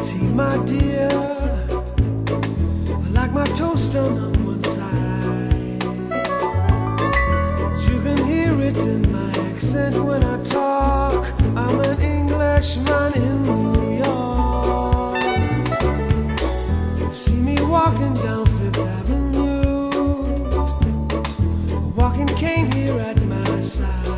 See, my dear, I like my toast done on one side. You can hear it in my accent when I talk. I'm an Englishman in New York. You see me walking down Fifth Avenue, a walking cane here at my side.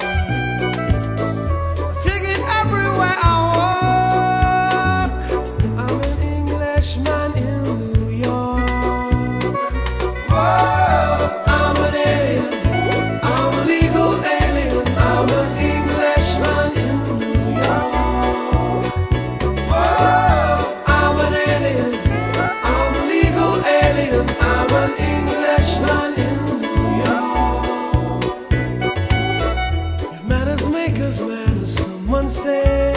Take it everywhere I walk. I'm an Englishman in New York. Whoa, I'm an alien. I'm a legal alien. I'm an Englishman in New York. Whoa, I'm an alien. I'm a legal alien. I'm an Englishman in New York. If manners make of manners, someone say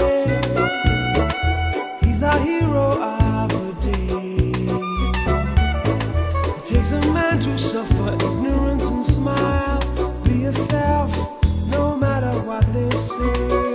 he's our hero of the day. It takes a man to suffer ignorance and smile. Be yourself, no matter what they say.